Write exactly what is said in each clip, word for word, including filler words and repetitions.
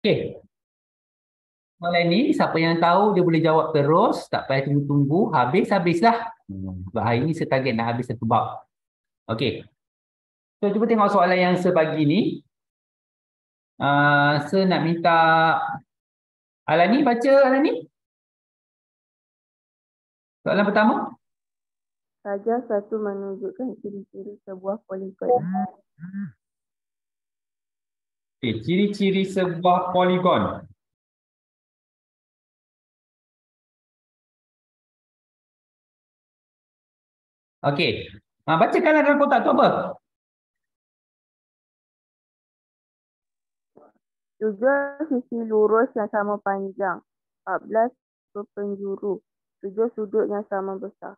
Okey. Soalan ni, siapa yang tahu dia boleh jawab terus, tak payah tunggu-tunggu, habis-habislah. Hmm. Sebab hari ni saya target nak habis satu bab. Okey. So, cuba tengok soalan yang sebagi ni. Uh, saya nak minta Alani baca, Alani. Soalan pertama. Saja satu menunjukkan ciri-ciri sebuah poligon. Okay, ciri-ciri sebuah poligon. Okey. Ha, bacakanlah dalam kotak tu apa? Tujuh sisi lurus yang sama panjang. Empat belas berpenjuru. Tujuh sudut yang sama besar.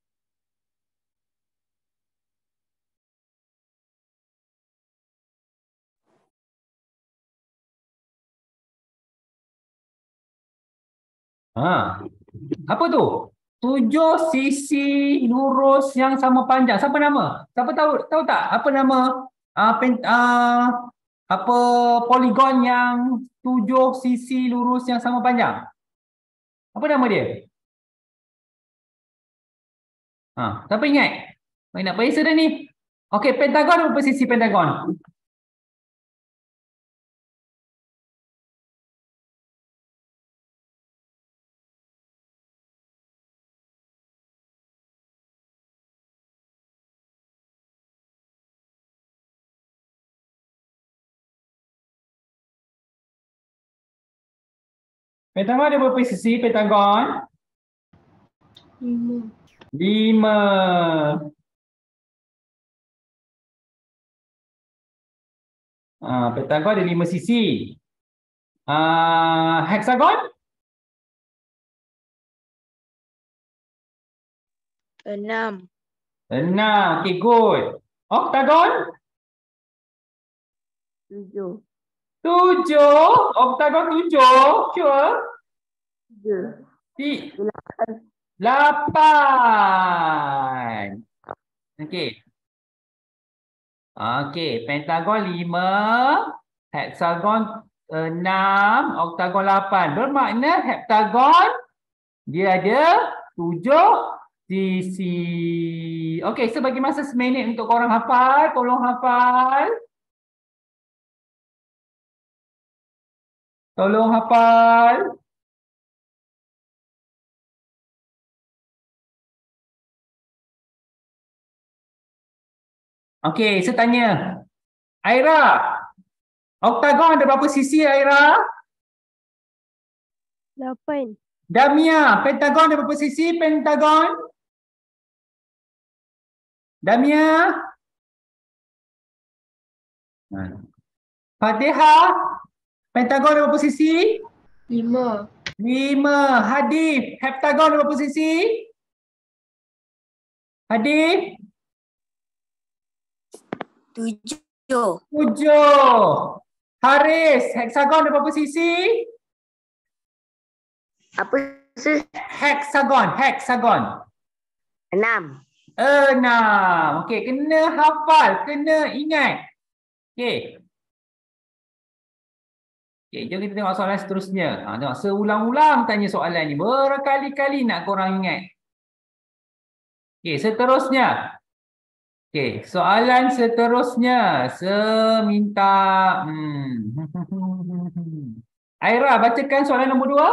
Ha. Apa tu? Tujuh sisi lurus yang sama panjang. Siapa nama? Siapa tahu tahu tak apa nama uh, pen, uh, apa poligon yang tujuh sisi lurus yang sama panjang? Apa nama dia? Ha, siapa ingat? Mai nak periksa dah ni. Okey, pentagon apa sisi pentagon? Pentagon ada berapa sisi pentagon? Lima. Lima. Ah, pentagon ada lima sisi. Ah, hexagon? Enam. Enam. Okay, good. Octagon? Tujuh. Tujuh. Octagon tujuh. Sure? Tiga. Ti- Lapan. Lapan. Okay. Okay, pentagon lima. Hexagon enam. Octagon lapan. Bermakna heptagon dia ada tujuh sisi. Okey, so bagi masa seminit untuk korang hafal. Tolong hafal. Tolong hafal. Okey, saya tanya. Aira, oktagon ada berapa sisi, Aira? Lapan. Damia, pentagon ada berapa sisi? Pentagon? Damia? Fatihah, pentagon ada berapa sisi? Lima. Lima. Hadif, heptagon ada berapa sisi? Hadif? Tujuh. Tujuh. Haris, hexagon ada berapa sisi? Apa sih? Hexagon, hexagon. Enam. Enam. Okey, kena hafal, kena ingat. Okey. Okey, jom kita tengok soalan seterusnya. Ha, tengok, seulang-ulang tanya soalan ni. Berkali-kali nak korang ingat. Okey, seterusnya. Okey, soalan seterusnya. Seminta. Hmm. Aira, bacakan soalan nombor dua.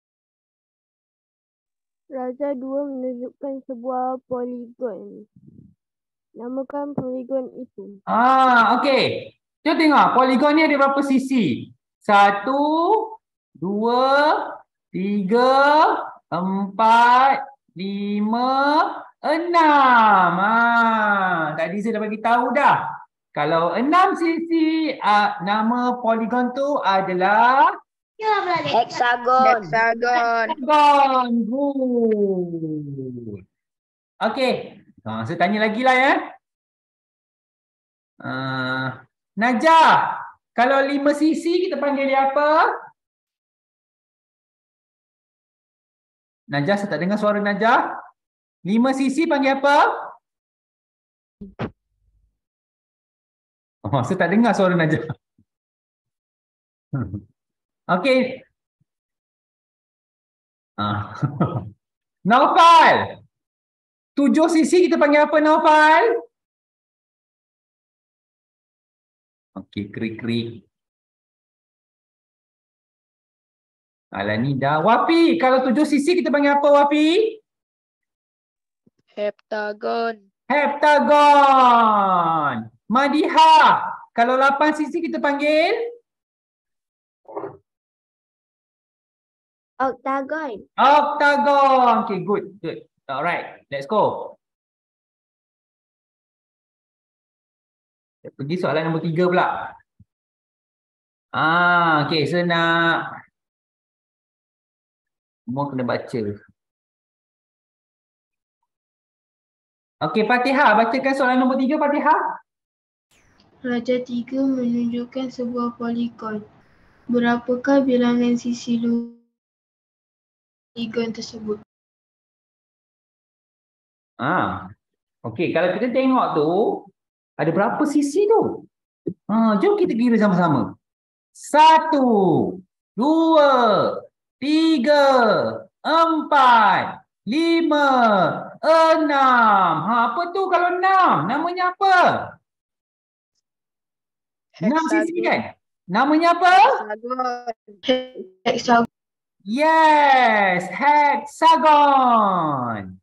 Raja dua menunjukkan sebuah poligon. Namakan poligon itu. Ah, okey. Jom tengok, poligon ni ada berapa sisi? Satu, dua, tiga, empat, lima, enam. Ah, tadi saya dah bagi tahu dah. Kalau enam sisi, ah, nama poligon tu adalah Hexagon. Hexagon. hexagon. Good. Okey. Ha, saya tanya lagi lah ya. Uh, Najah, kalau lima sisi kita panggil dia apa? Najah, saya tak dengar suara Najah. Lima sisi panggil apa? Oh, saya tak dengar suara Najah. Okey. Ah. Naufal. Tujuh sisi kita panggil apa, Naufal? Okey, krik-krik. Alah ni dah. Wafi, kalau tujuh sisi kita panggil apa, Wafi? Heptagon. Heptagon. Madiha, kalau lapan sisi kita panggil? Oktagon. Oktagon. Okay, good, good. Alright, let's go. Pergi soalan nombor tiga pula. Ah, okay, so nak semua kena baca. Okey, Fatihah, bacakan soalan nombor tiga, Fatihah. Raja tiga menunjukkan sebuah poligon. Berapakah bilangan sisi luar poligon tersebut? Ah, okey, kalau kita tengok tu, ada berapa sisi tu? Ah, jom kita kira sama-sama. Satu, dua, tiga, empat, lima, enam. Ha, apa tu kalau enam? Namanya apa? Enam sisi kan? Namanya apa? Hexagon. Yes, hexagon.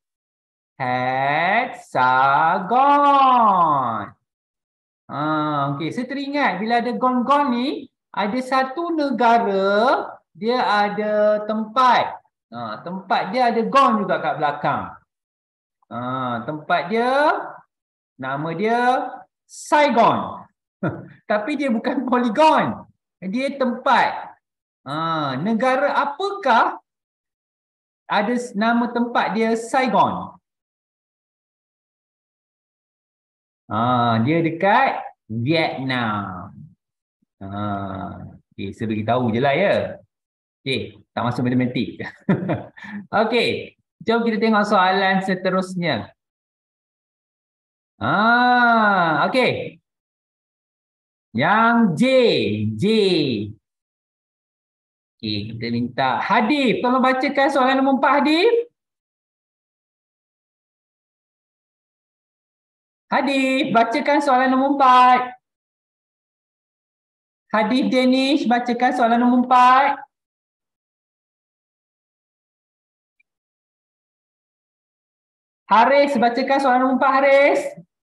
Hexagon. Ah, okey, saya teringat bila ada gon-gon ni, ada satu negara dia ada tempat. Ah, tempat dia ada gon juga kat belakang. Ah, tempat dia nama dia Saigon. Tapi dia bukan poligon. Dia tempat. Ah, negara apakah ada nama tempat dia Saigon? Ah, dia dekat Vietnam. Ah, okay, saya beritahu je lah ya. Okey, tak masuk matematik. Okey, jom kita tengok soalan seterusnya. Ah, okey. Yang J, J. Okey, kita minta Hadif, tolong bacakan soalan nombor empat, Hadif. Hadif, bacakan soalan nombor empat. Hadif Danish, bacakan soalan nombor empat. Haris, bacakan soalan nombor empat, Haris.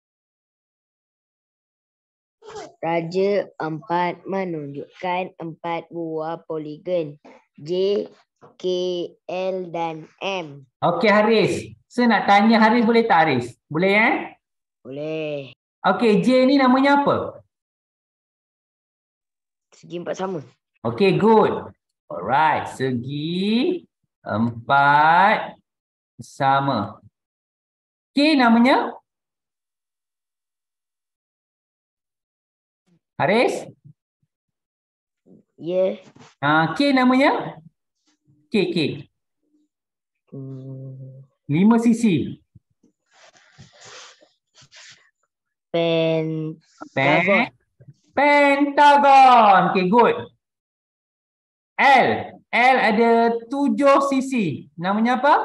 Raja empat menunjukkan empat buah poligon J, K, L dan M. Okey Haris, saya nak tanya Haris, boleh tak Haris? Boleh eh? Boleh. Okey, J ni namanya apa? Segi empat sama. Okey, good. Alright, segi empat sama. K namanya? Haris? Ya. Uh, K namanya? K, K. Hmm. Lima sisi. Pen. Pen. Pentagon. Okay, good. L. L ada tujuh sisi. Namanya apa?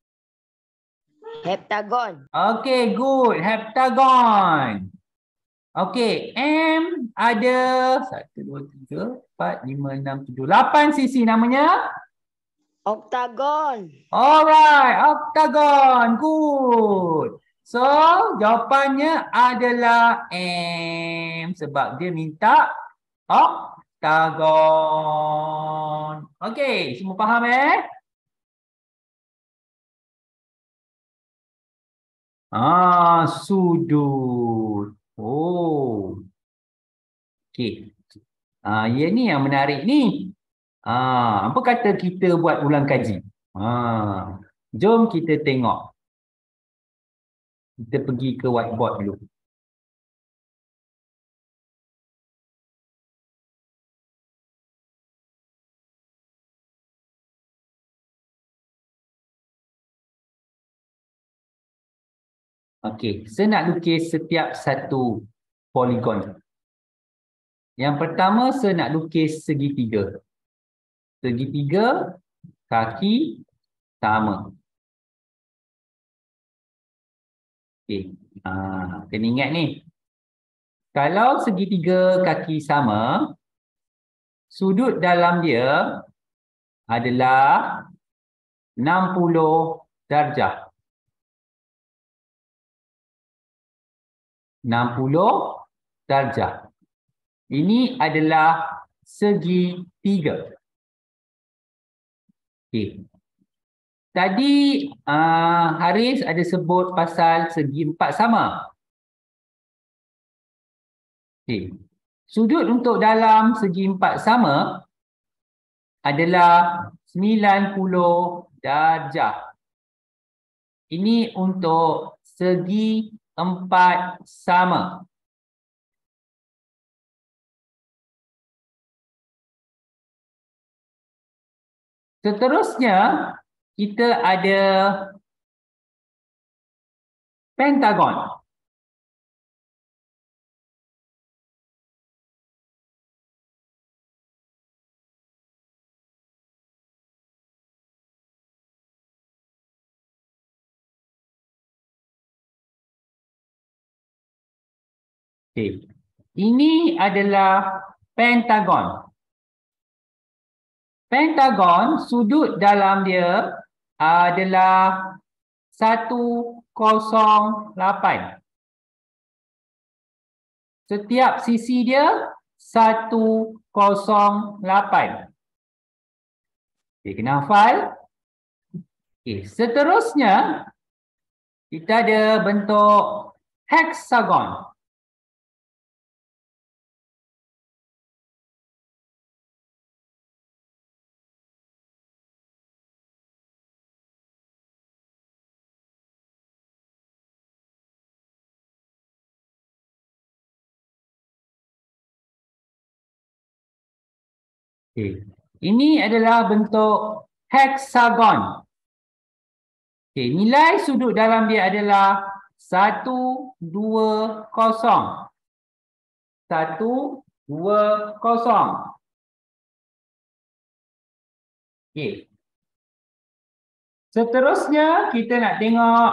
Heptagon. Okay, good. Heptagon. Okay, M ada satu, dua, tiga, empat, lima, enam, tujuh, lapan sisi. Namanya? Oktagon. Alright, oktagon. Good. So, jawapannya adalah M sebab dia minta oktagon. Okey, semua faham eh? Ah, sudut. Oh. Okey. Ah, ia ni yang menarik ni. Ah, apa kata kita buat ulang kaji? Ah, jom kita tengok. Kita pergi ke whiteboard dulu. Okey, saya nak lukis setiap satu poligon. Yang pertama, saya nak lukis segitiga. segitiga kaki sama. Okey. Ha, kena ingat ni. Kalau segitiga kaki sama, sudut dalam dia adalah enam puluh darjah. enam puluh darjah. Ini adalah segitiga. Okey. Tadi uh, Haris ada sebut pasal segi empat sama. Okey. Sudut untuk dalam segi empat sama adalah sembilan puluh darjah. Ini untuk segi empat sama. Seterusnya, kita ada pentagon. Okay. Ini adalah pentagon. Pentagon, sudut dalam dia adalah seratus lapan. Setiap sisi dia seratus lapan. Okay, kena hafal. Okay, seterusnya, kita ada bentuk hexagon. Okay. Ini adalah bentuk hexagon. Okay. Nilai sudut dalam dia adalah seratus dua puluh. seratus dua puluh. Okay. Seterusnya kita nak tengok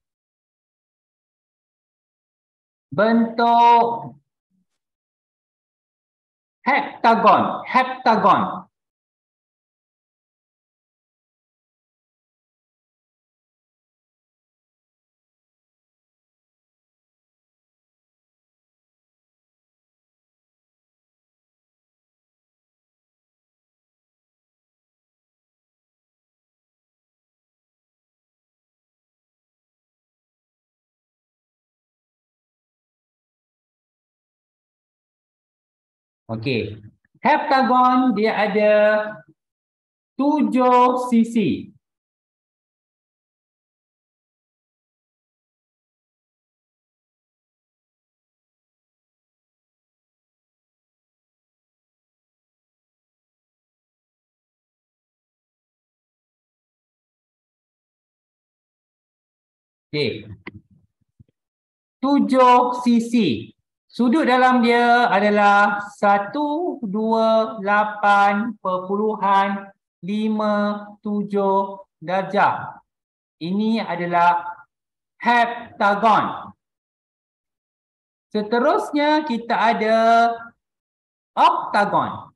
bentuk heptagon, heptagon. Okey. Heptagon dia ada tujuh sisi. Okey. Tujuh sisi. Sudut dalam dia adalah seratus dua puluh lapan perpuluhan lima tujuh darjah. Ini adalah heptagon. Seterusnya kita ada oktagon.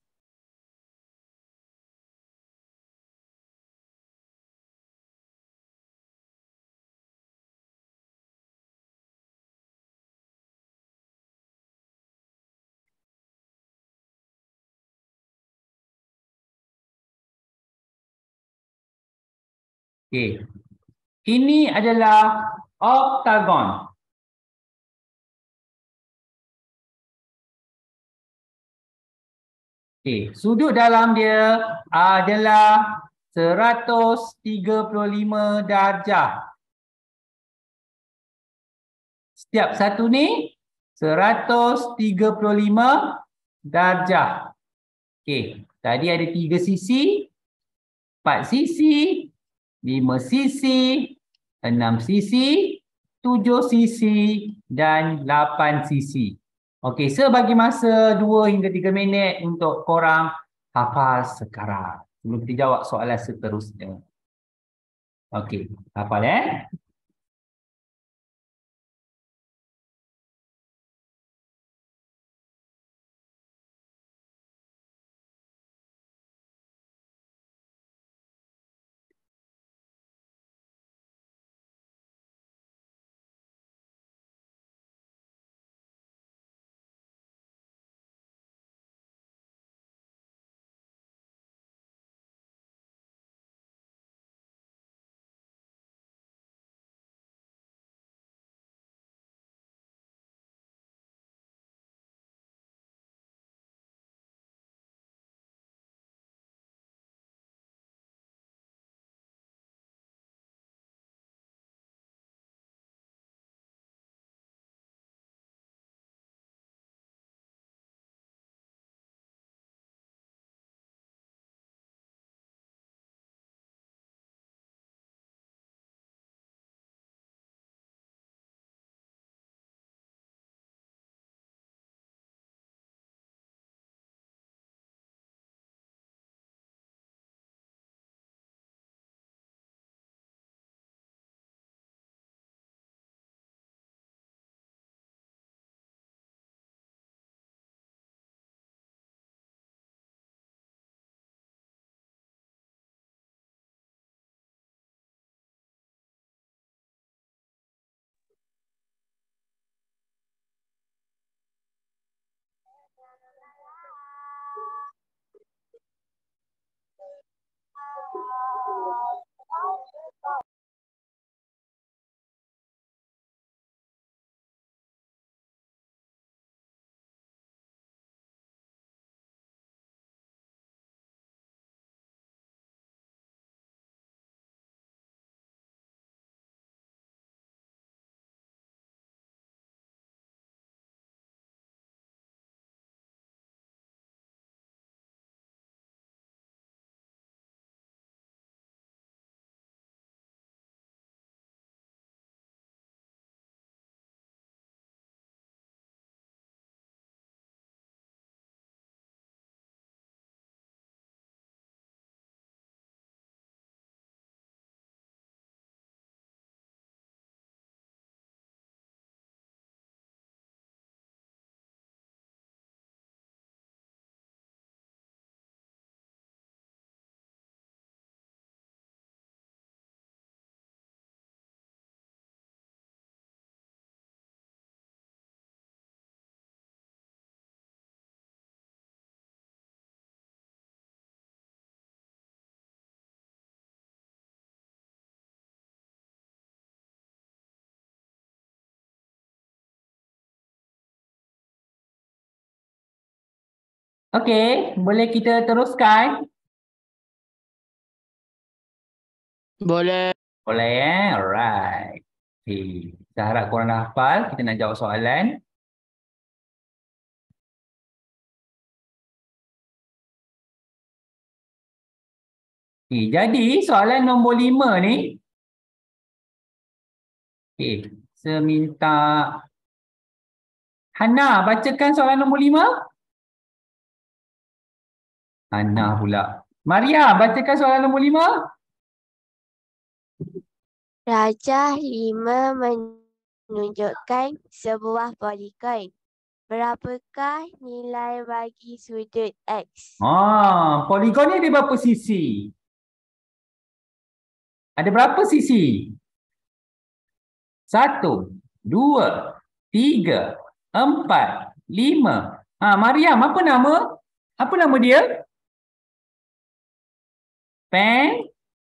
Okey. Ini adalah oktagon. Okey, sudut dalam dia adalah seratus tiga puluh lima darjah. Setiap satu ni seratus tiga puluh lima darjah. Okey, tadi ada tiga sisi, empat sisi, lima sisi, enam sisi, tujuh sisi dan lapan sisi. Okey, so bagi masa dua hingga tiga minit untuk korang hafal sekarang. Sebelum kita jawab soalan seterusnya. Okey, hafal eh? Okey, boleh kita teruskan? Boleh. Boleh eh? Alright. Okay. Saya harap korang dah hafal. Kita nak jawab soalan. Okay. Jadi soalan nombor lima ni. Okay. Saya minta Hana bacakan soalan nombor lima. Hana pula. Maria bacakan soalan nombor lima. Rajah lima menunjukkan sebuah poligon. Berapakah nilai bagi sudut X? Ah, poligon ni ada berapa sisi? Ada berapa sisi? Satu, dua, tiga, empat, lima. Ah, Mariam, apa nama? Apa nama dia? Pen?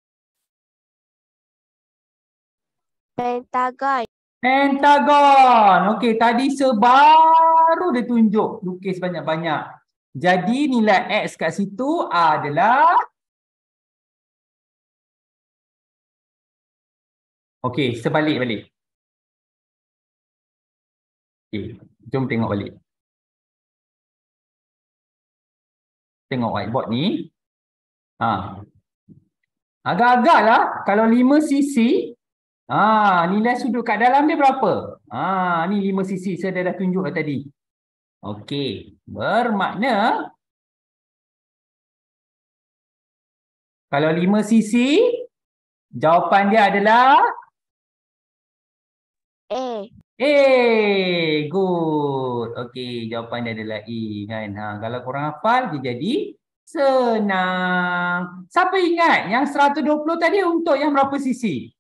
Pentagon. Pentagon. Okey, tadi sebaru dia tunjuk lukis banyak-banyak. Jadi nilai X kat situ adalah okey, sebalik balik. Okey, jom tengok balik. Tengok whiteboard ni. Ha. Agak-agaklah kalau lima sisi, ha, nilai sudut kat dalam dia berapa? Ha, ni lima sisi saya dah tunjuk tadi. Okey, bermakna Kalau lima sisi, jawapan dia adalah A. A. Good. Okey, jawapan dia adalah A kan. Ha, kalau korang hafal, dia jadi senang. Siapa ingat yang seratus dua puluh tadi untuk yang berapa sisi?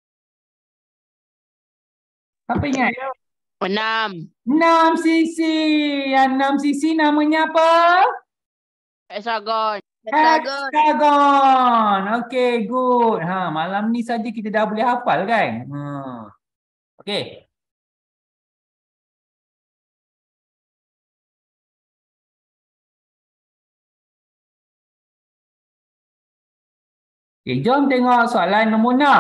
Siapa ingat? Enam. enam sisi. Yang enam sisi namanya apa? Hexagon. Hexagon. Hexagon. Okey, good. Ha, malam ni saja kita dah boleh hafal kan? Ha. Okey. Okay, jom tengok soalan nombor enam.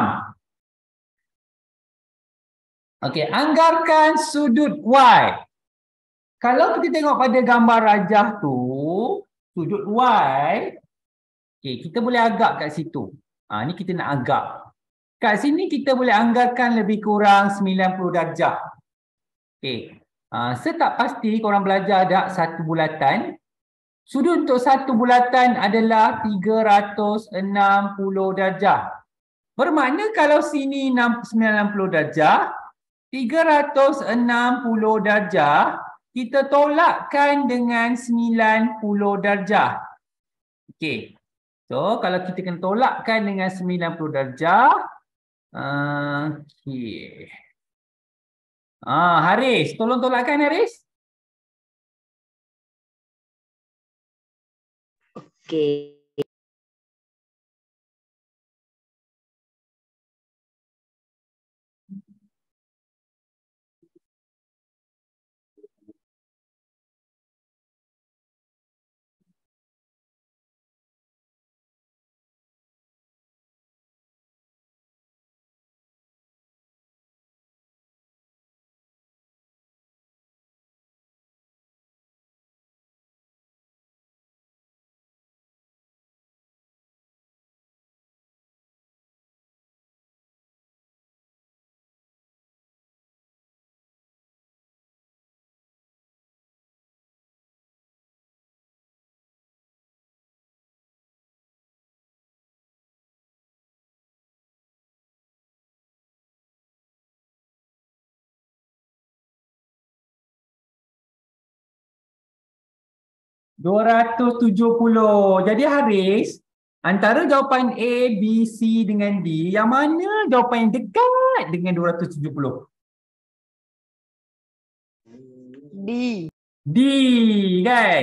Okey, anggarkan sudut Y. Kalau kita tengok pada gambar rajah tu, sudut Y, okay, kita boleh agak kat situ. Ha, ni kita nak agak. Kat sini kita boleh anggarkan lebih kurang sembilan puluh darjah. Okey. Ha, setak pasti korang belajar dak satu bulatan. Sudut untuk satu bulatan adalah tiga ratus enam puluh darjah. Bermakna kalau sini sembilan puluh darjah, tiga ratus enam puluh darjah, kita tolakkan dengan sembilan puluh darjah. Okey. So, kalau kita kena tolakkan dengan sembilan puluh darjah, okey. Ah, Haris, tolong tolakkan Haris. Okey. dua ratus tujuh puluh. Jadi Haris, antara jawapan A, B, C dengan D, yang mana jawapan yang dekat dengan dua ratus tujuh puluh? D. D kan?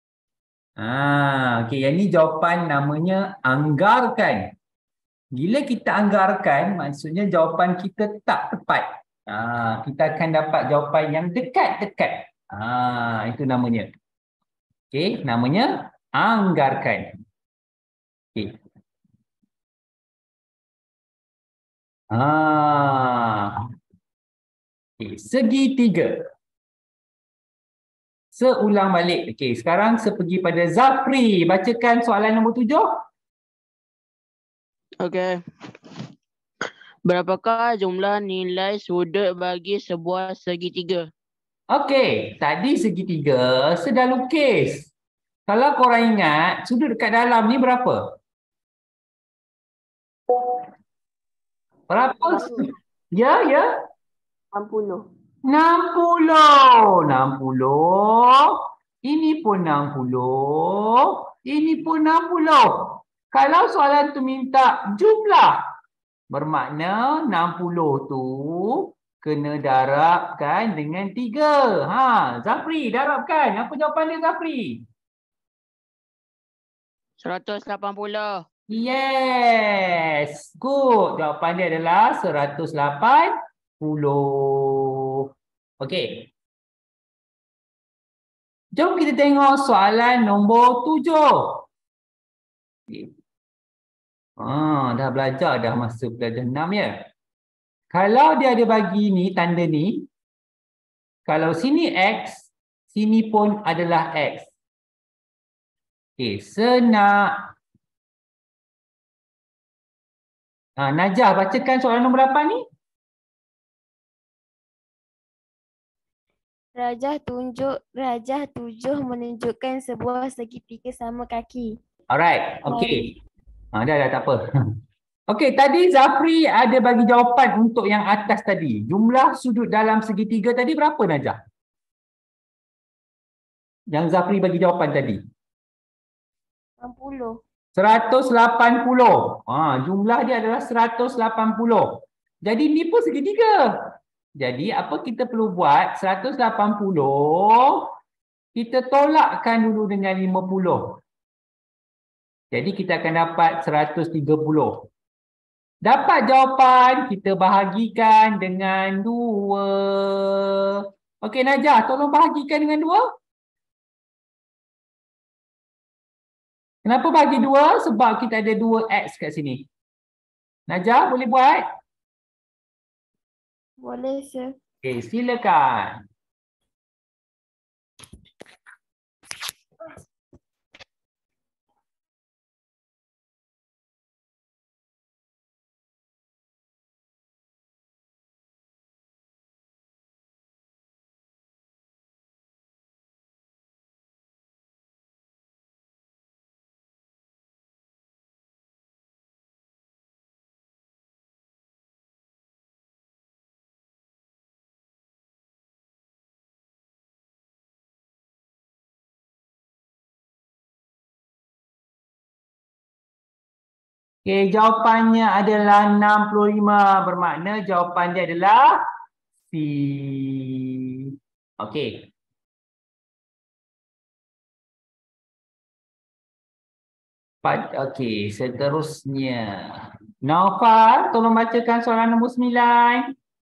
Ah, okey, yang ni jawapan namanya anggarkan. Bila kita anggarkan, maksudnya jawapan kita tak tepat. Ah, kita akan dapat jawapan yang dekat-dekat. Ah, itu namanya. Okey, namanya anggarkan. Okey. Ah. Okey, segitiga. Seulang balik. Okey, sekarang saya pergi pada Zafri. Bacakan soalan nombor tujuh. Okey. Berapakah jumlah nilai sudut bagi sebuah segitiga? Okey, tadi segitiga saya dah lukis. Kalau korang ingat, sudut dekat dalam ni berapa? Berapa? Ya, ya. enam puluh. enam puluh. enam puluh. Ini pun enam puluh. Ini pun enam puluh. Kalau soalan tu minta jumlah, bermakna enam puluh tu kena darabkan dengan tiga. Ha, Zafri, darabkan. Apa jawapan dia, Zafri? seratus lapan puluh. Yes. Good. Jawapan dia adalah seratus lapan puluh. Okey. Jom kita tengok soalan nombor tujuh. Okay. Ah, dah belajar dah masuk belajar enam ya. Kalau dia ada bagi ni, tanda ni. Kalau sini X, sini pun adalah X. Okey, senak. Ah, Najah, bacakan soalan nombor lapan ni. Rajah tunjuk rajah tujuh menunjukkan sebuah segitiga sama kaki. Alright, okey. Ha, dah, dah, tak apa. Okey, tadi Zafri ada bagi jawapan untuk yang atas tadi. Jumlah sudut dalam segitiga tadi berapa, Najah? Yang Zafri bagi jawapan tadi. enam puluh. seratus lapan puluh. Ha, jumlah dia adalah seratus lapan puluh. Jadi ni pun segitiga. Jadi apa kita perlu buat? seratus lapan puluh kita tolakkan dulu dengan lima puluh. Jadi kita akan dapat seratus tiga puluh. Dapat jawapan, kita bahagikan dengan dua. Okey Najah, tolong bahagikan dengan dua. Kenapa bagi dua? Sebab kita ada dua X kat sini. Najah boleh buat? Boleh, Sir. Okey, silakan. Okey, jawapannya adalah enam puluh lima. Bermakna jawapan dia adalah C. Okey. Okey, seterusnya. Naufal, tolong bacakan soalan nombor sembilan.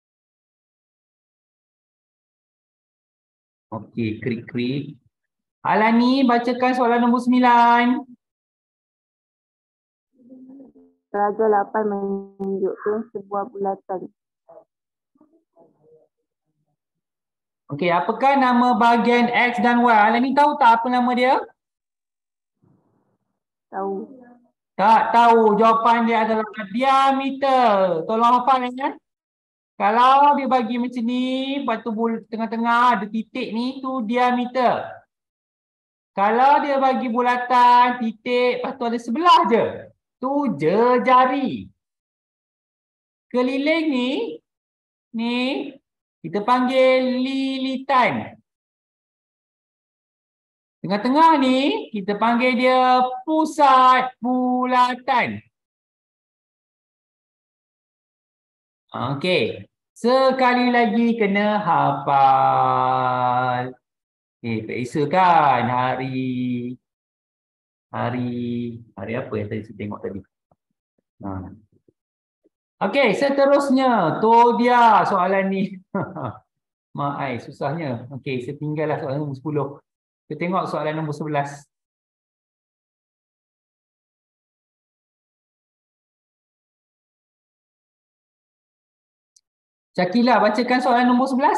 Okey, krik-krik. Alani, bacakan soalan nombor sembilan. Raja lapan menunjukkan sebuah bulatan. Okey, apakah nama bahagian X dan Y? Alani tahu tak apa nama dia? Tahu. Tak tahu. Jawapan dia adalah diameter. Tolong hafal ya. Kalau dia bagi macam ni, lepas tu tengah-tengah ada titik ni, tu diameter. Kalau dia bagi bulatan, titik, lepas tu ada sebelah je. Tu je jari. Keliling ni, ni, kita panggil lilitan. Tengah-tengah ni, kita panggil dia pusat bulatan. Okey. Sekali lagi kena hafal. Eh, periksa kan hari hari hari apa yang tadi saya tengok tadi. Ha. Okey, seterusnya. Tu dia soalan ni. Mak ai susahnya. Okey, saya tinggallah soalan nombor sepuluh. Kita tengok soalan nombor sebelas. Syakila, bacakan soalan nombor sebelas.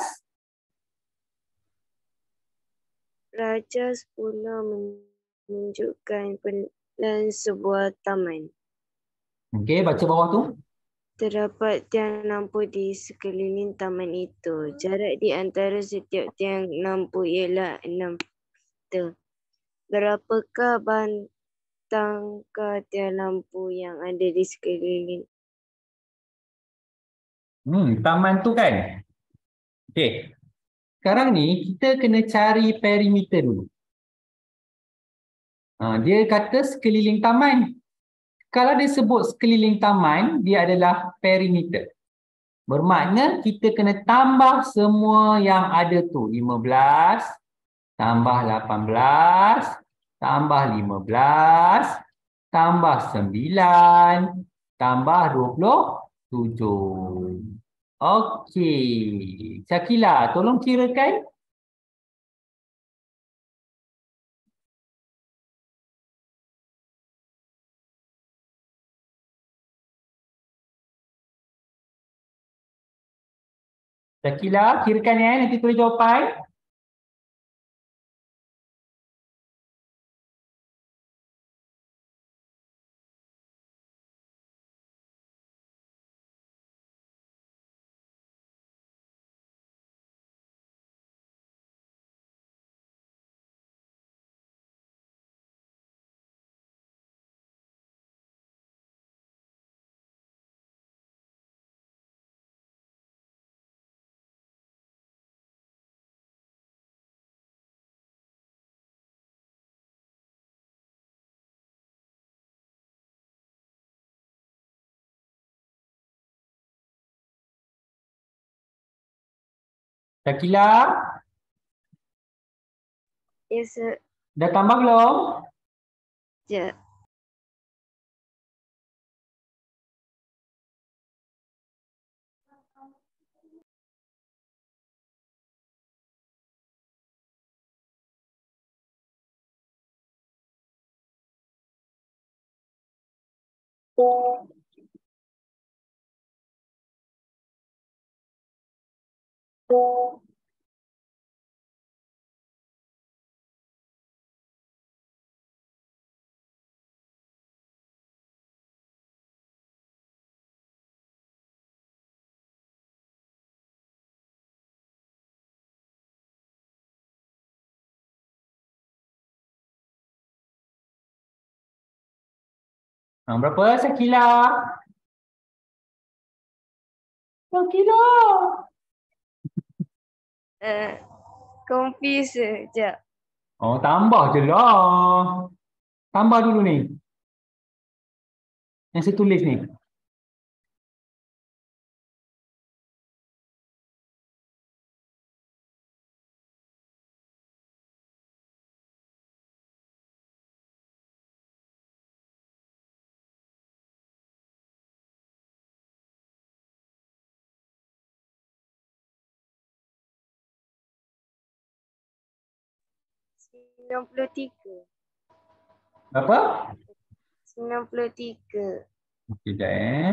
Raja sempurna menunjukkan plan sebuah taman. Okey, baca bawah tu. Terdapat tiang lampu di sekeliling taman itu. Jarak di antara setiap tiang lampu ialah enam meter. Berapakah bentangkah tiang lampu yang ada di sekeliling? Hmm, taman tu kan. Okey. Sekarang ni kita kena cari perimeter dulu. Ha, dia kata sekeliling taman. Kalau dia sebut sekeliling taman, dia adalah perimeter. Bermakna kita kena tambah semua yang ada tu. lima belas, tambah lapan belas, tambah lima belas, tambah sembilan, tambah dua puluh tujuh. Okey. Syakila, tolong kirakan. Syakila, kirakan ya, nanti tulis jawapan. Syakila, Ya, se- dah tambah belum? sekejap. Ha, berapa Syakila? Syakila. Uh, confuse sekejap. Oh, tambah je lah. Tambah dulu ni. Yang saya tulis ni. sembilan puluh tiga. Berapa? sembilan puluh tiga. Okey, sekejap eh.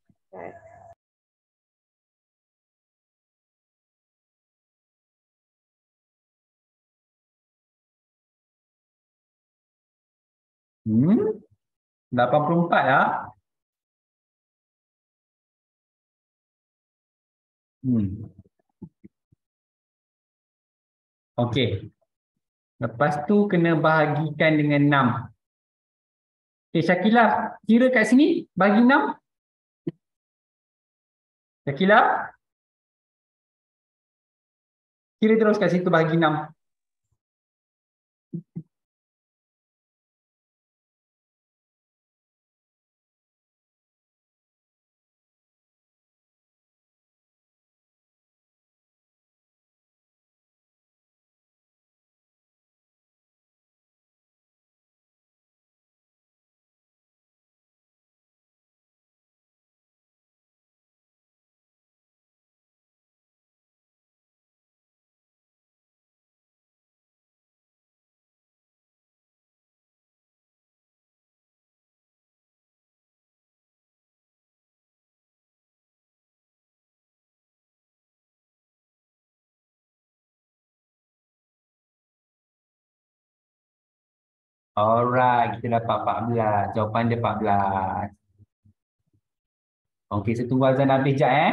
Hmm, lapan puluh empat lah. Hmm. Okey. Lepas tu kena bahagikan dengan enam. Okey, Syakila, kira kat sini bagi enam. Syakila, kira terus kat situ bagi enam. Alright, kita dapat empat belas. Jawapan dia empat belas. Okey, saya tunggu azan habis sekejap eh.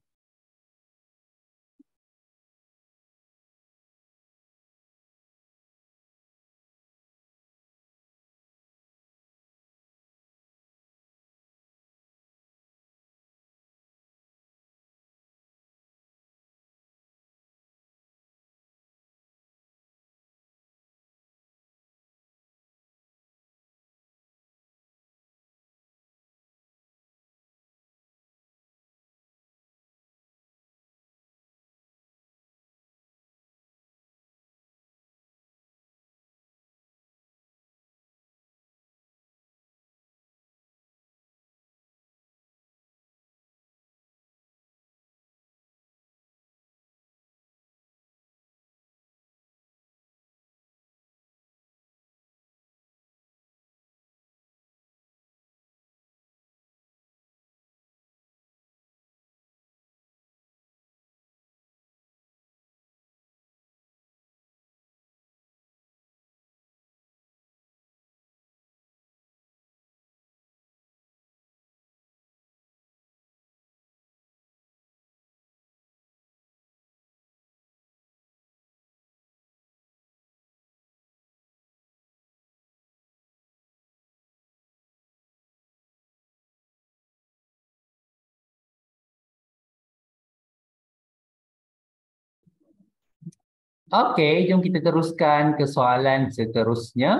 Okey, jom kita teruskan ke soalan seterusnya.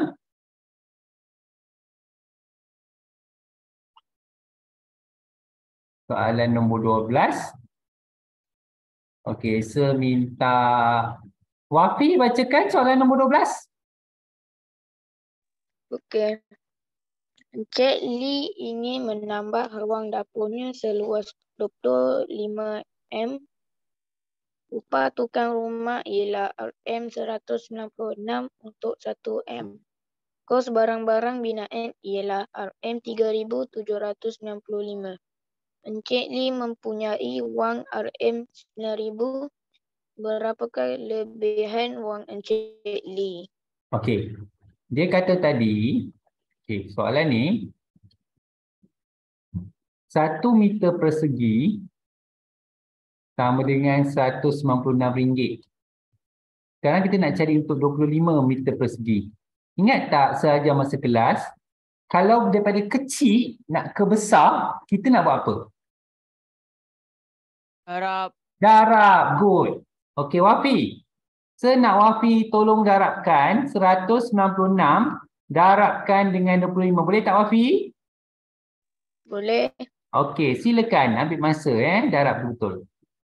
Soalan nombor dua belas. Okey, saya minta Wafi bacakan soalan nombor dua belas. Okey. Encik Lee ingin menambah ruang dapurnya seluas dua puluh lima meter. Upah tukang rumah ialah R M seratus sembilan puluh enam untuk satu meter. Kos barang-barang binaan ialah R M tiga ribu tujuh ratus sembilan puluh lima. Encik Lee mempunyai wang R M sembilan ribu. Berapakah lebihan wang Encik Lee? Okey. Dia kata tadi, okey, soalan ni satu meter persegi sama dengan seratus sembilan puluh enam ringgit. Sekarang kita nak cari untuk dua puluh lima meter persegi. Ingat tak seajar masa kelas, kalau daripada kecil nak ke besar, kita nak buat apa? Harap. Darab. Good. Okey, Wafi. Saya nak Wafi tolong darabkan seratus sembilan puluh enam darabkan dengan dua puluh lima. Boleh tak Wafi? Boleh. Okey, silakan ambil masa eh darab betul.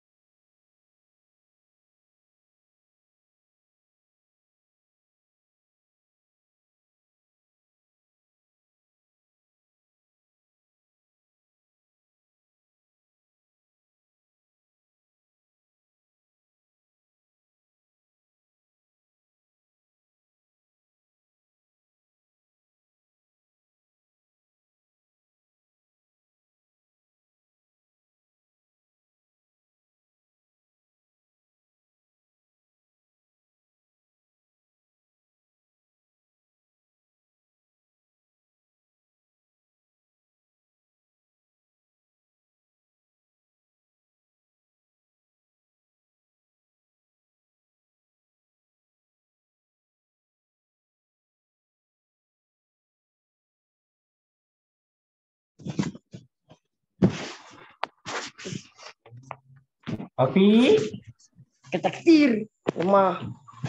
Wafi? Ketakdir rumah.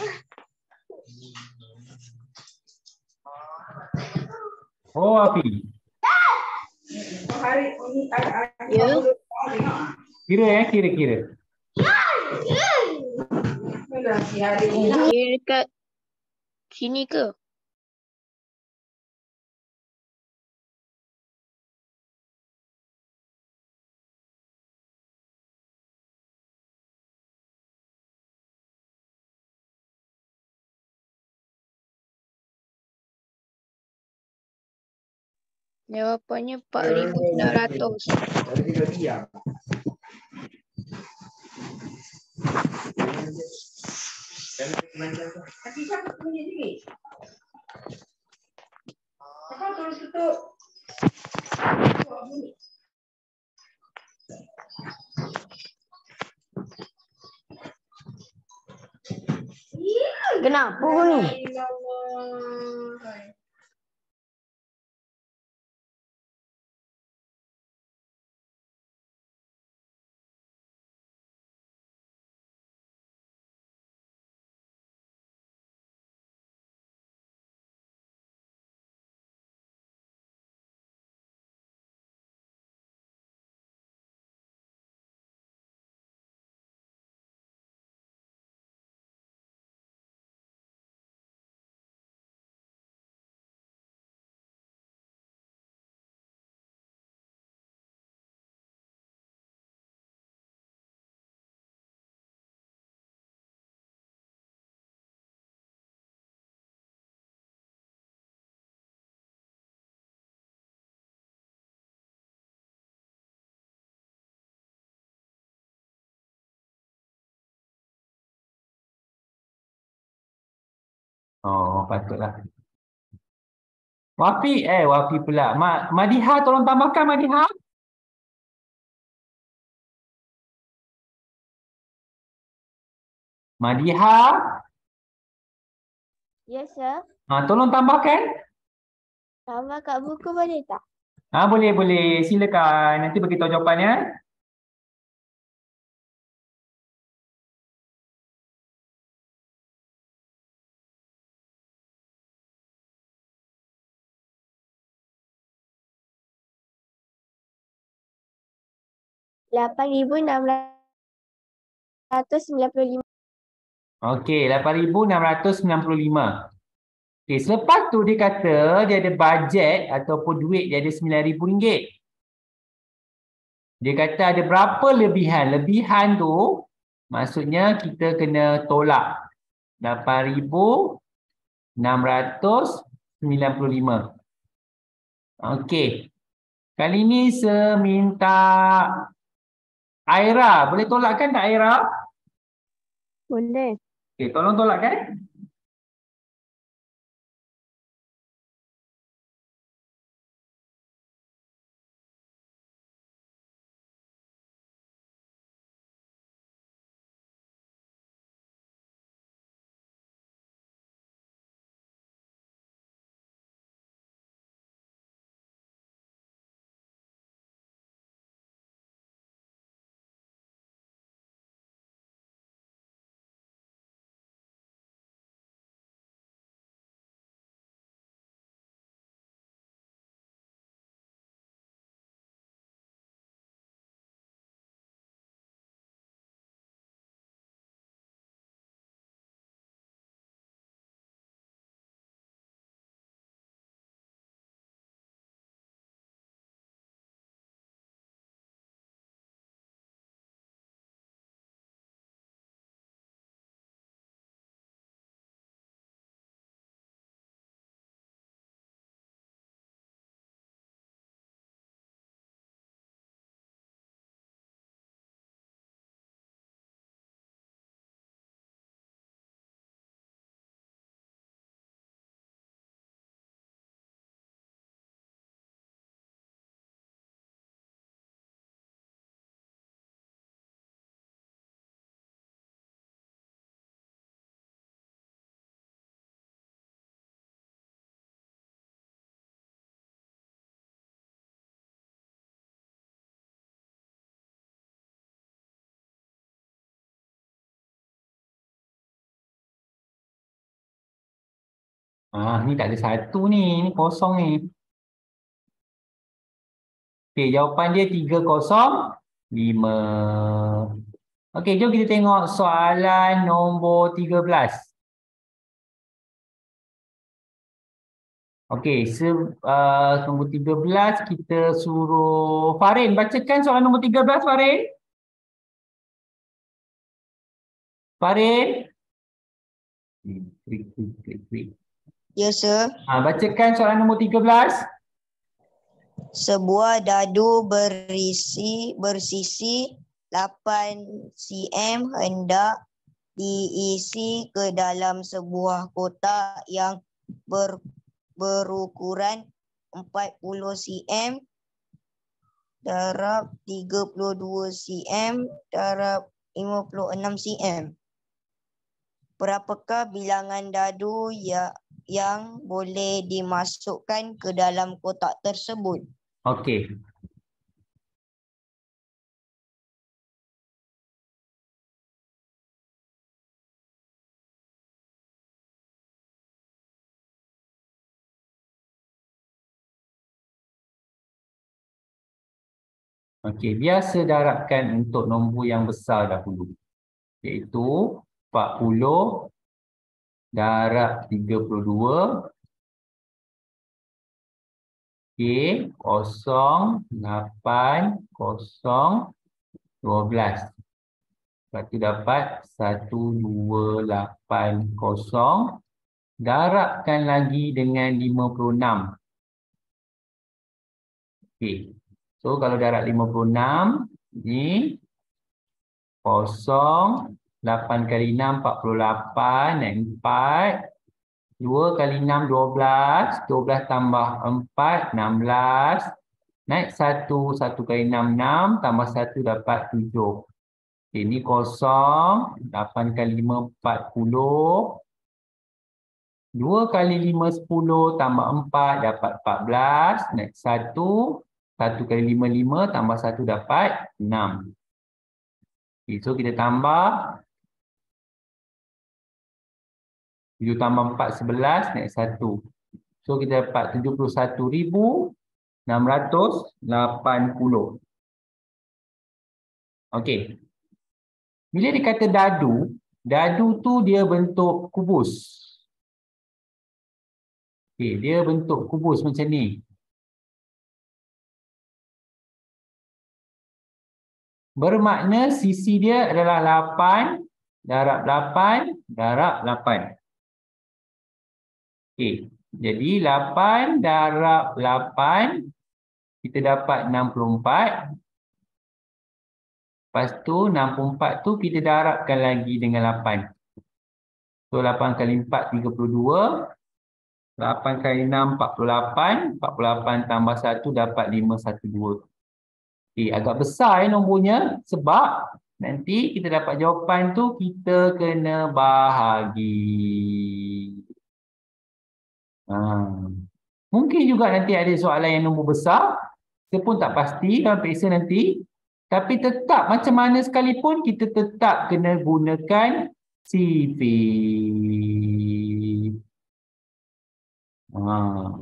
Oh, Wafi. Ya. Kira eh, kira-kira. Dia dekat sini ke? Jawapannya empat ribu sembilan ratus. Kenapa kau ni? Oh, patutlah. Wafi, eh Wafi pula. Ma, Madiha tolong tambahkan Madiha. Madiha. Ya, sir. Ha, tolong tambahkan. Tambah kat buku boleh tak? Ha, boleh, boleh. Silakan. Nanti beritahu jawapannya. lapan ribu enam ratus ratus sembilan puluh lima. Okey, lapan ribu enam ratus sembilan puluh lima. Okey, selepas tu dia kata dia ada bajet ataupun duit dia ada sembilan ribu ringgit. Dia kata ada berapa lebihan? Lebihan tu maksudnya kita kena tolak lapan ribu enam ratus sembilan puluh lima. Okey. Kali ni saya minta Aira. Boleh tolakkan tak Aira? Boleh. Okey, tolong tolakkan. Ah, ni tak ada satu ni. Ni kosong ni. Okey, jawapan dia tiga kosong lima. Okey, jom kita tengok soalan nombor tiga belas. Okey, se uh, nombor tiga belas kita suruh Farin bacakan soalan nombor tiga belas, Farin. Farin. Klik, klik, klik, klik. Ya, sir. Ha, bacakan soalan nombor tiga belas. Sebuah dadu berisi bersisi lapan sentimeter hendak diisi ke dalam sebuah kotak yang ber, berukuran empat puluh sentimeter, darab tiga puluh dua sentimeter, darab lima puluh enam sentimeter. Berapakah bilangan dadu ya, yang boleh dimasukkan ke dalam kotak tersebut? Okey. Okey, biasa darabkan untuk nombor yang besar dahulu. Iaitu empat puluh darab tiga puluh dua. Okey, kosong, lapan, kosong, dua belas. Lepas tu dapat satu, dua, lapan, kosong. Darabkan lagi dengan lima puluh enam. Okey. So, kalau darab lima puluh enam, ni kosong, lapan kali enam, empat puluh lapan, naik empat. dua kali enam, dua belas. dua belas tambah empat, enam belas. Naik satu, satu kali enam, enam. Tambah satu dapat tujuh. Okay, ini kosong. lapan kali lima, empat puluh. dua kali lima, sepuluh. Tambah empat dapat empat belas. Naik satu. satu kali lima, lima. Tambah satu dapat enam. Okay, so kita tambah. tujuh tambah empat, sebelas, naik satu. So, kita dapat tujuh puluh satu ribu enam ratus lapan puluh. Okey. Bila dia kata dadu, dadu tu dia bentuk kubus. Okey, dia bentuk kubus macam ni. Bermakna sisi dia adalah lapan darab lapan darab lapan. Okey, jadi lapan darab lapan kita dapat enam puluh empat. Lepas tu enam puluh empat tu kita darabkan lagi dengan lapan. So lapan kali empat tiga puluh dua. lapan kali enam empat puluh lapan. empat puluh lapan tambah satu dapat lima satu dua. Okay, agak besar ya nombornya sebab nanti kita dapat jawapan tu kita kena bahagi. Ha. Mungkin juga nanti ada soalan yang nombor besar. Kita pun tak pasti dalam periksa nanti. Tapi tetap macam mana sekalipun kita tetap kena gunakan sifir. Ha.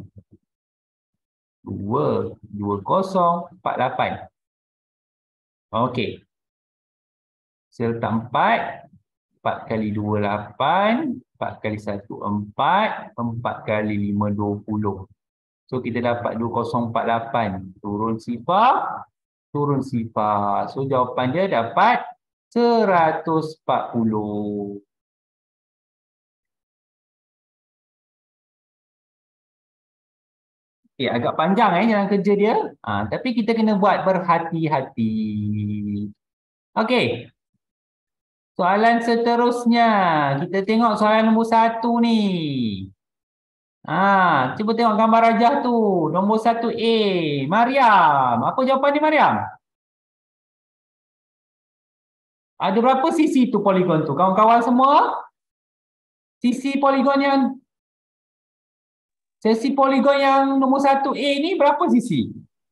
Dua, dua kosong, empat lapan. Okey. Serta empat. Empat kali dua, lapan. Empat kali satu, empat. Empat kali lima, dua puluh. So kita dapat dua kosong empat lapan. Turun sifar. Turun sifar. So jawapan dia dapat seratus empat puluh. Okay, agak panjang eh jalan kerja dia. Ha, tapi kita kena buat berhati-hati. Okey. Soalan seterusnya. Kita tengok soalan nombor satu ni. Ha, cuba tengok gambar rajah tu. Nombor satu A. Mariam. Apa jawapan ni Mariam? Ada berapa sisi tu poligon tu? Kawan-kawan semua? Sisi poligon yang Sesi poligon yang nombor satu A ni berapa sisi?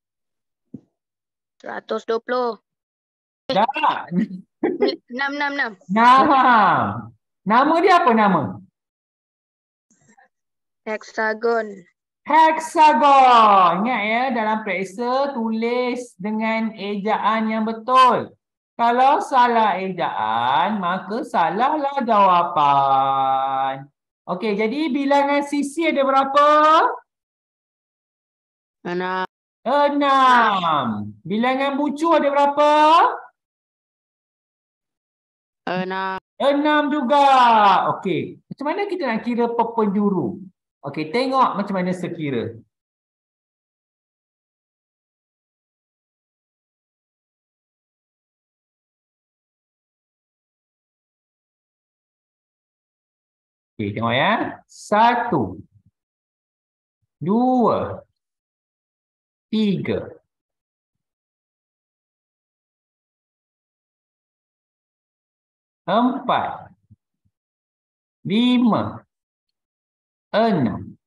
seratus dua puluh. Dah. enam, enam, enam. Nah. Nama dia apa nama? Hexagon. Hexagon. Ingat ya, dalam periksa tulis dengan ejaan yang betul. Kalau salah ejaan, maka salahlah jawapan. Okey, jadi bilangan sisi ada berapa? Enam. Enam. Bilangan bucu ada berapa? Enam. Enam juga. Okey, macam mana kita nak kira per penjuru? Okey, tengok macam mana sekira. Okey, tengok ya. Satu. Dua. Tiga. Empat. Lima. Enam.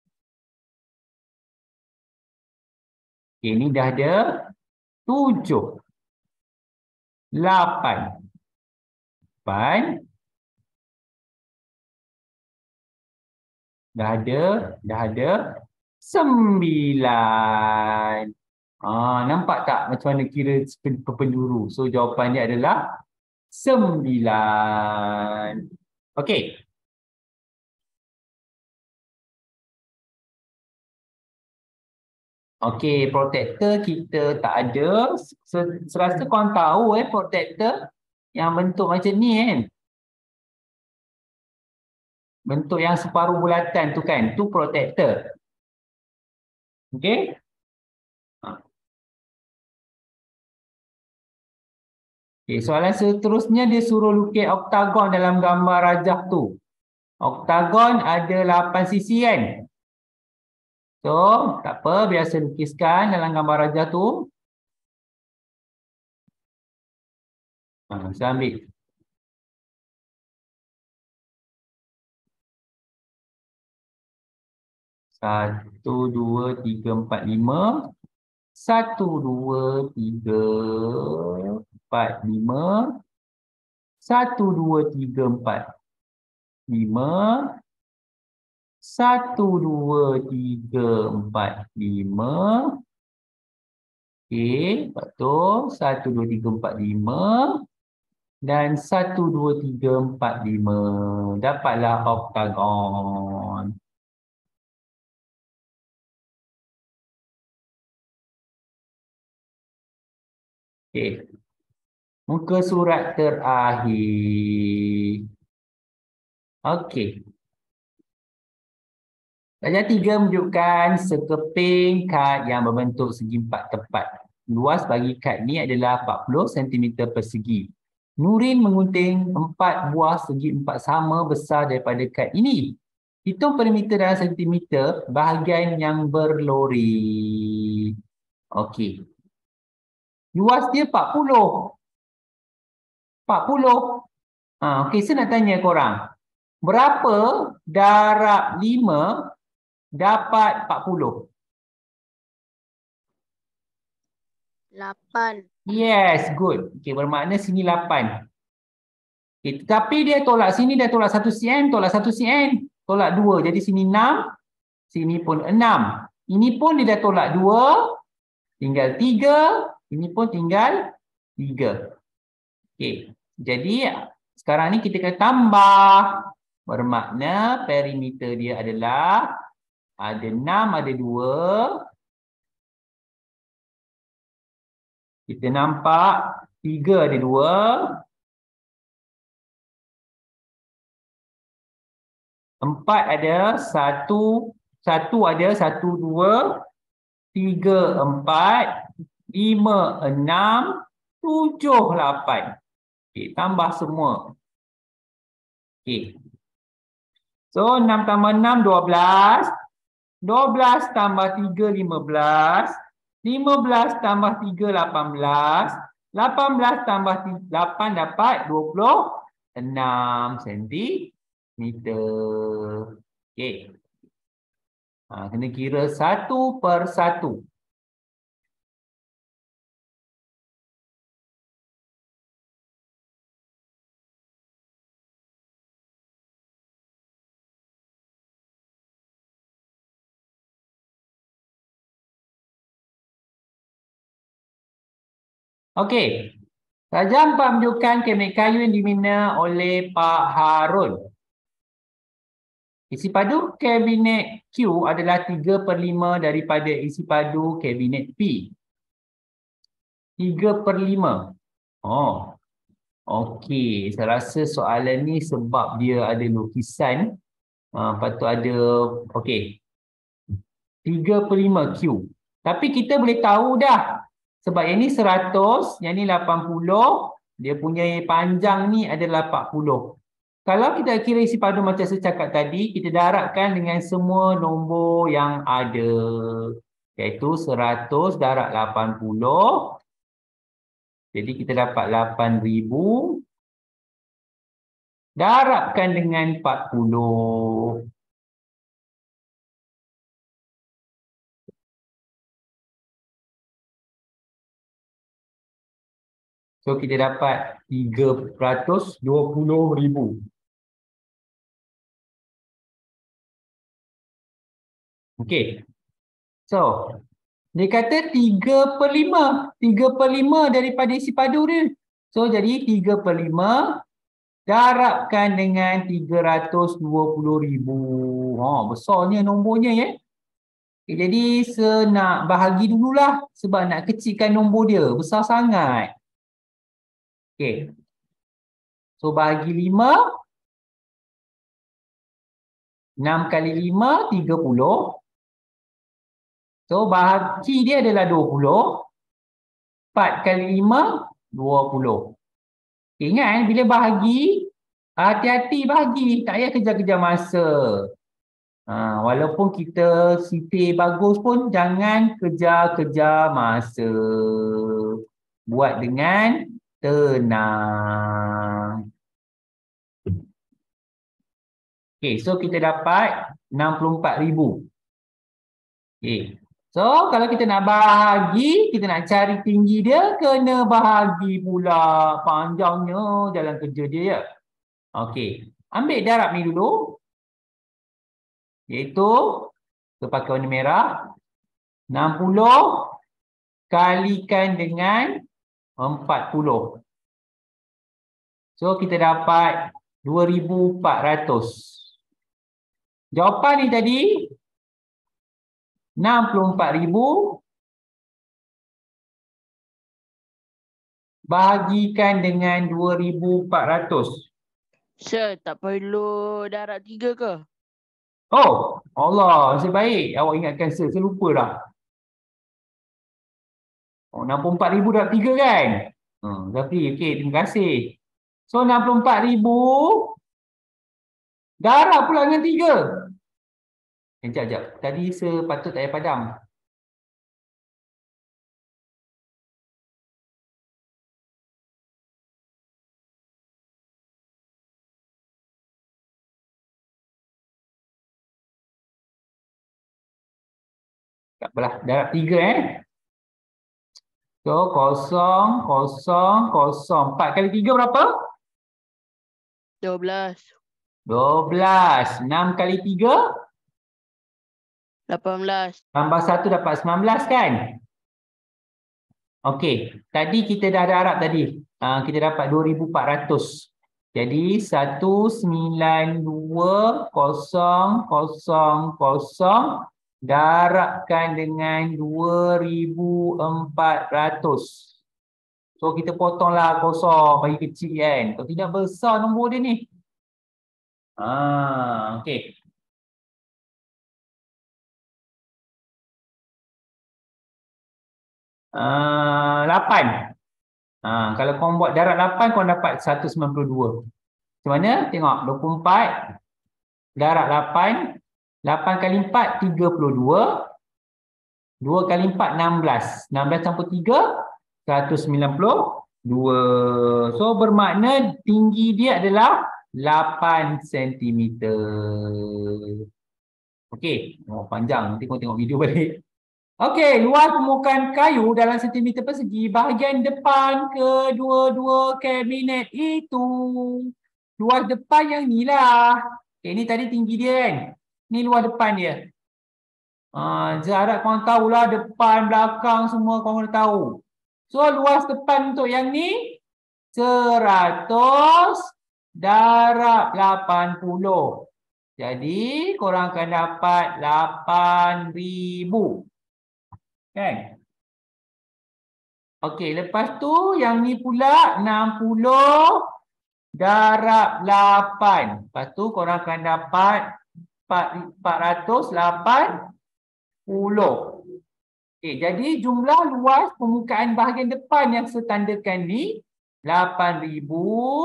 Okey, ni dah ada tujuh. Lapan. Lapan. Dah ada, dah ada sembilan. Ah, nampak tak macam mana kira penjuru? So jawapan dia adalah sembilan. Okey. Okey, protector kita tak ada. Serasa korang tahu eh protector yang bentuk macam ni kan. Bentuk yang separuh bulatan tu kan, tu protector. Okey? Okey, soalan seterusnya dia suruh lukis oktagon dalam gambar rajah tu. Oktagon ada lapan sisi kan? So, tak apa, biasa lukiskan dalam gambar rajah tu. Ha, saya ambil. Satu, dua, tiga, empat, lima. Satu, dua, tiga, empat, lima. Satu, dua, tiga, empat, lima. Satu, dua, tiga, empat, lima. Okey, lepas tu satu, dua, tiga, empat, lima. dan satu, dua, tiga, empat, lima. Dapatlah oktagon. Okey. Muka surat terakhir. Okey. Darjah tiga menunjukkan sekeping kad yang berbentuk segi empat tepat. Luas bagi kad ni adalah empat puluh sentimeter persegi. Nurin mengunting empat buah segi empat sama besar daripada kad ini. Hitung perimeter dalam sentimeter bahagian yang berlori. Okey. Luas dia empat puluh. empat puluh. Ha, okey, saya nak tanya korang. Berapa darab lima dapat empat puluh? lapan. Yes, good. Okey, bermakna sini lapan. Okay, tapi dia tolak sini, dia tolak satu cm, tolak satu cm, tolak dua. Jadi sini enam, sini pun enam. Ini pun dia dah tolak dua, tinggal tiga, ini pun tinggal tiga. Okey, jadi sekarang ni kita kena tambah. Bermakna perimeter dia adalah ada enam, ada dua. Kita nampak tiga ada dua. Empat ada satu, satu ada satu, dua, tiga, empat, lima, enam, tujuh, lapan. Okey, tambah semua. Okey. So, enam tambah enam, dua belas. dua belas tambah tiga, lima belas. lima belas tambah tiga, lapan belas. lapan belas tambah lapan dapat dua puluh enam sentimeter. Okey. Ha, kena kira satu per satu. Okey. Darjah empat menunjukkan kabinet kayu yang dibina oleh Pak Harun. Isi padu kabinet Q adalah tiga per lima daripada isi padu kabinet P. tiga per lima. Oh. Okey. Saya rasa soalan ni sebab dia ada lukisan. Ha, lepas tu ada, okey. tiga per lima Q. Tapi kita boleh tahu dah. Sebab yang ni seratus, yang ni lapan puluh, dia punya panjang ni adalah empat puluh. Kalau kita kira isi padu macam saya cakap tadi, kita darabkan dengan semua nombor yang ada. Iaitu seratus darab lapan puluh. Jadi kita dapat lapan ribu. Darabkan dengan empat puluh. So, kita dapat tiga ratus dua puluh ribu. Okey. So, dia kata tiga per lima. tiga per lima daripada isi padu dia. So, jadi tiga per lima darabkan dengan tiga ratus dua puluh ribu. Oh, besarnya nombornya ya. Okay, jadi, saya nak bahagi dululah. Sebab nak kecilkan nombor dia. Besar sangat. Okey. So, bahagi lima. enam kali lima, tiga puluh. So, bahagi dia adalah dua puluh. empat kali lima, dua puluh. Okay, ingat, bila bahagi, hati-hati bahagi. Tak payah kejar-kejar masa. Ha, walaupun kita sifir bagus pun, jangan kejar-kejar masa. Buat dengan tenang. Okay, so kita dapat enam puluh empat ribu. Okay. So, kalau kita nak bahagi, kita nak cari tinggi dia, kena bahagi pula panjangnya jalan kerja dia ya. Okey. Ambil darab ni dulu. Iaitu, kita pakai warna merah. enam puluh kalikan dengan empat puluh. So kita dapat dua ribu empat ratus. Jawapan ni tadi enam puluh empat ribu bahagikan dengan dua ribu empat ratus. Sir, tak perlu darab tiga ke? Oh, Allah, nasib baik awak ingatkan saya, saya lupa dah. Oh, enam puluh empat ribu darab tiga kan? Hmm, Zafri, okey, terima kasih. So, enam puluh empat ribu darab pula dengan tiga. Eh, sekejap, sekejap. Tadi saya patut tak payah padam. Tak apalah, darab tiga eh. So, kosong, kosong, kosong. Empat kali tiga berapa? dua belas. Dua belas. Enam kali tiga? lapan belas. Tambah satu dapat sembilan belas kan? Okey, tadi kita dah darab tadi. Uh, kita dapat dua ribu empat ratus. Jadi satu sembilan dua kosong kosong kosong darabkan dengan dua ribu empat ratus. So kita potonglah kosong bagi kecil kan. Kalau tidak besar nombor dia ni. Ah, okey. Uh, lapan. Ha, kalau korang buat darab lapan, korang dapat seratus sembilan puluh dua. Macam mana? Tengok, dua puluh empat darab lapan. lapan kali empat, tiga puluh dua. dua kali empat, enam belas. enam belas campur tiga, seratus sembilan puluh dua. So, bermakna tinggi dia adalah lapan sentimeter. Okey, oh, panjang. Nanti korang tengok video balik. Okey, luas permukaan kayu dalam sentimeter persegi bahagian depan kedua-dua kabinet itu. Luas depan yang ni lah. Okay, ni tadi tinggi dia kan. Ni luas depan dia. Ha, saya harap korang tahulah depan, belakang semua korang kena tahu. So, luas depan untuk yang ni seratus darab lapan puluh. Jadi, korang akan dapat lapan ribu. Kan? Okey, lepas tu yang ni pula enam puluh darab lapan. Lepas tu korang akan dapat empat ratus lapan puluh. Okey, jadi jumlah luas permukaan bahagian depan yang saya tandakan ni lapan ribu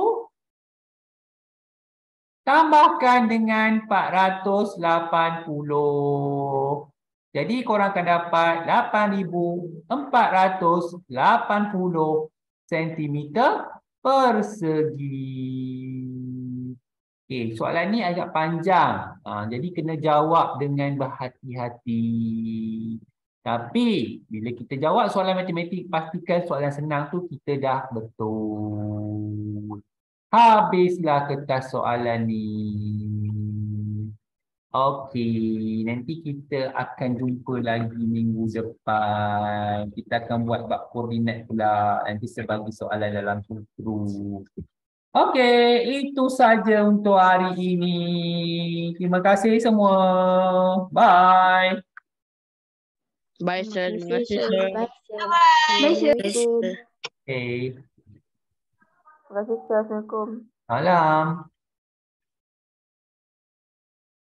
tambahkan dengan empat ratus lapan puluh. Jadi korang akan dapat lapan ribu empat ratus lapan puluh sentimeter persegi. Okey, soalan ni agak panjang. Ha, jadi kena jawab dengan berhati-hati. Tapi bila kita jawab soalan matematik, pastikan soalan senang tu kita dah betul. Habislah kertas soalan ni. Okey, nanti kita akan jumpa lagi minggu depan. Kita akan buat bab koordinat pula. Nanti saya bagi soalan dalam sutru. Okey, itu saja untuk hari ini. Terima kasih semua. Bye. Bye, sir. Terima kasih, sir. Bye, sir. Bye, sir. Assalamualaikum. Okay. Terima kasih. Assalamualaikum. Salam.